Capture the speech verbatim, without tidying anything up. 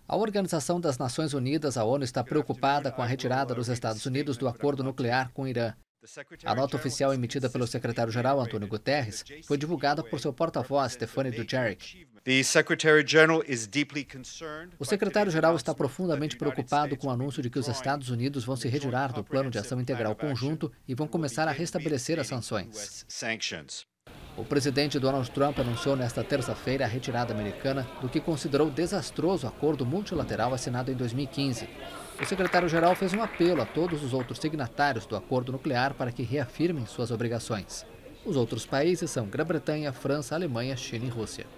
A Organização das Nações Unidas, a ONU, está preocupada com a retirada dos Estados Unidos do acordo nuclear com o Irã. A nota oficial emitida pelo secretário-geral Antônio Guterres foi divulgada por seu porta-voz, Stéphane Dujarric. O secretário-geral está profundamente preocupado com o anúncio de que os Estados Unidos vão se retirar do Plano de Ação Integral Conjunto e vão começar a restabelecer as sanções. O presidente Donald Trump anunciou nesta terça-feira a retirada americana do que considerou desastroso acordo multilateral assinado em dois mil e quinze. O secretário-geral fez um apelo a todos os outros signatários do acordo nuclear para que reafirmem suas obrigações. Os outros países são Grã-Bretanha, França, Alemanha, China e Rússia.